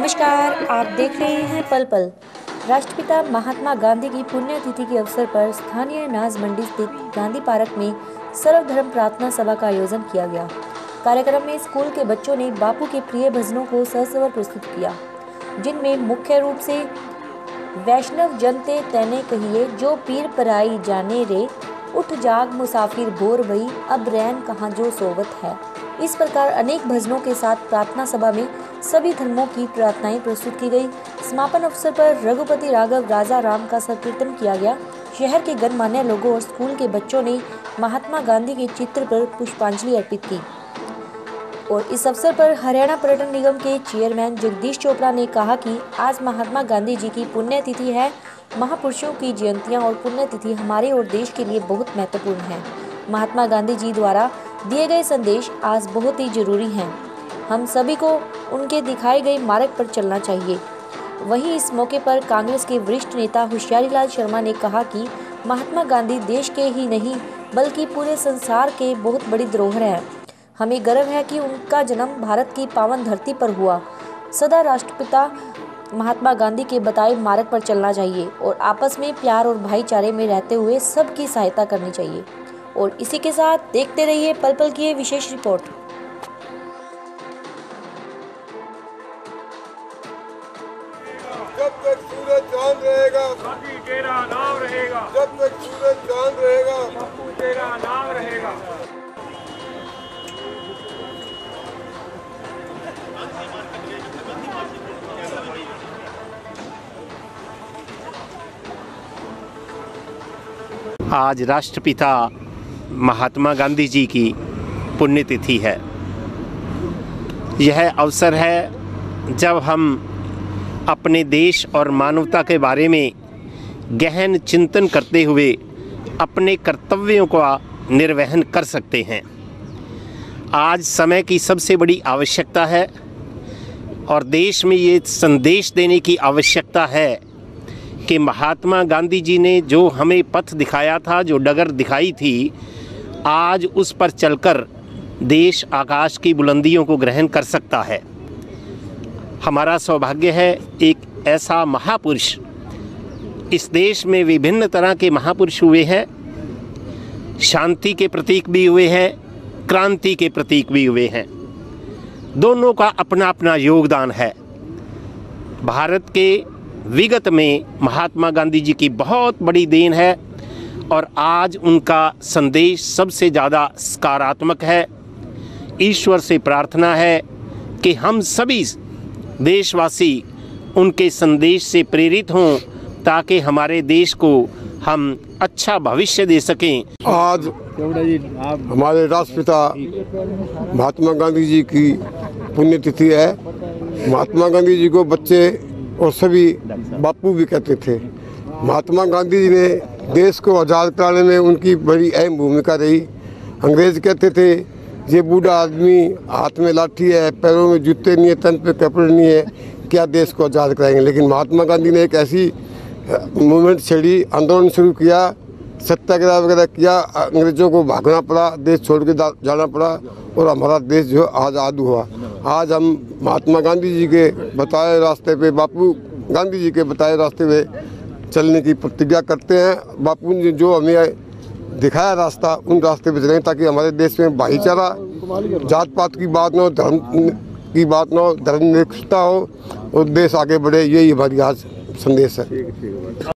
नमस्कार, आप देख रहे हैं पल पल। राष्ट्रपिता महात्मा गांधी की पुण्यतिथि के अवसर पर स्थानीय नाज मंडी स्थित गांधी पार्क में सर्वधर्म प्रार्थना सभा का आयोजन किया गया। कार्यक्रम में स्कूल के बच्चों ने बापू के प्रिय भजनों को सस्वर प्रस्तुत किया, जिनमें मुख्य रूप से वैष्णव जनते तैने कहिए जो पीर पराई जाने रे, उठ जाग मुसाफिर बोर भई, अब रैन कहाँ जो सोवत है। इस प्रकार अनेक भजनों के साथ प्रार्थना सभा में सभी धर्मों की प्रार्थनाएं प्रस्तुत की गई। समापन अवसर पर रघुपति राघव राजा राम का संकीर्तन किया गया। शहर के गणमान्य लोगों और स्कूल के बच्चों ने महात्मा गांधी के चित्र पर पुष्पांजलि अर्पित की। और इस अवसर पर हरियाणा पर्यटन निगम के चेयरमैन जगदीश चोपड़ा ने कहा कि आज महात्मा गांधी जी की पुण्यतिथि है। महापुरुषों की जयंतियां और पुण्यतिथि हमारे और देश के लिए बहुत महत्वपूर्ण है। महात्मा गांधी जी द्वारा दिए गए संदेश आज बहुत ही जरूरी हैं। हम सभी को उनके दिखाए गए मार्ग पर चलना चाहिए। वहीं इस मौके पर कांग्रेस के वरिष्ठ नेता होशियारीलाल शर्मा ने कहा कि महात्मा गांधी देश के ही नहीं बल्कि पूरे संसार के बहुत बड़ी धरोहर है। हमें गर्व है कि उनका जन्म भारत की पावन धरती पर हुआ। सदा राष्ट्रपिता महात्मा गांधी के बताए मार्ग पर चलना चाहिए और आपस में प्यार और भाईचारे में रहते हुए सबकी सहायता करनी चाहिए। और इसी के साथ देखते रहिए पल पल की विशेष रिपोर्ट। जब तक सूरज चांद रहेगा बाकी तेरा नाम रहेगा। जब तक सूरज चांद रहेगा बापू तेरा नाम रहेगा। आज राष्ट्रपिता महात्मा गांधी जी की पुण्यतिथि है। यह अवसर है जब हम अपने देश और मानवता के बारे में गहन चिंतन करते हुए अपने कर्तव्यों का निर्वहन कर सकते हैं। आज समय की सबसे बड़ी आवश्यकता है और देश में ये संदेश देने की आवश्यकता है कि महात्मा गांधी जी ने जो हमें पथ दिखाया था, जो डगर दिखाई थी, आज उस पर चलकर देश आकाश की बुलंदियों को ग्रहण कर सकता है। हमारा सौभाग्य है एक ऐसा महापुरुष, इस देश में विभिन्न तरह के महापुरुष हुए हैं, शांति के प्रतीक भी हुए हैं, क्रांति के प्रतीक भी हुए हैं। दोनों का अपना अपना योगदान है। भारत के विगत में महात्मा गांधी जी की बहुत बड़ी देन है और आज उनका संदेश सबसे ज़्यादा सकारात्मक है। ईश्वर से प्रार्थना है कि हम सभी देशवासी उनके संदेश से प्रेरित हों ताकि हमारे देश को हम अच्छा भविष्य दे सकें। आज हमारे राष्ट्रपिता महात्मा गांधी जी की पुण्यतिथि है। महात्मा गांधी जी को बच्चे और सभी बापू भी कहते थे। महात्मा गांधी जी ने देश को आज़ाद कराने में उनकी बड़ी अहम भूमिका रही। अंग्रेज कहते थे ये बूढ़ा आदमी, हाथ में लाठी है, पैरों में जूते नहीं है, तन पे कपड़े नहीं है, क्या देश को आज़ाद कराएंगे। लेकिन महात्मा गांधी ने एक ऐसी मूवमेंट छेड़ी, आंदोलन शुरू किया, सत्याग्रह वगैरह किया, अंग्रेज़ों को भागना पड़ा, देश छोड़ के जाना पड़ा और हमारा देश जो आज़ाद हुआ। आज हम महात्मा गांधी जी के बताए रास्ते पे, बापू गांधी जी के बताए रास्ते पे चलने की प्रतिज्ञा करते हैं। बापू ने जो हमें दिखाया रास्ता, उन रास्ते पे चलें ताकि हमारे देश में भाईचारा, जात पात की बात ना हो, धर्म की बात ना हो, धर्मनिरपेक्षता हो और देश आगे बढ़े। यही हमारी आज संदेश है।